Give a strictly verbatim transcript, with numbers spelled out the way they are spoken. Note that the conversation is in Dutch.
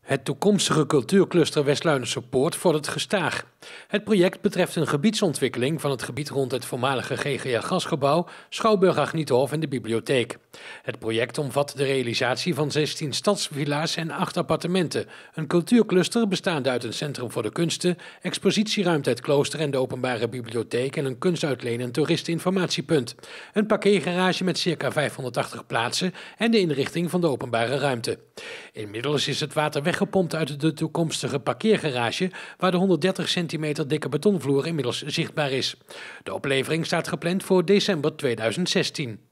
Het toekomstige cultuurcluster Westluinerse Poort vordert gestaag. Het project betreft een gebiedsontwikkeling van het gebied rond het voormalige G G A-gasgebouw, Schouwburg Agnietenhof en de bibliotheek. Het project omvat de realisatie van zestien stadsvilla's en acht appartementen. Een cultuurcluster bestaande uit een centrum voor de kunsten, expositieruimte Het Klooster en de openbare bibliotheek en een kunstuitleen- en toeristeninformatiepunt. Een parkeergarage met circa vijfhonderdtachtig plaatsen en de inrichting van de openbare ruimte. Inmiddels is het water weggepompt uit de toekomstige parkeergarage, waar de honderddertig centimeter dikke betonvloer inmiddels zichtbaar is. De oplevering staat gepland voor december tweeduizend zestien.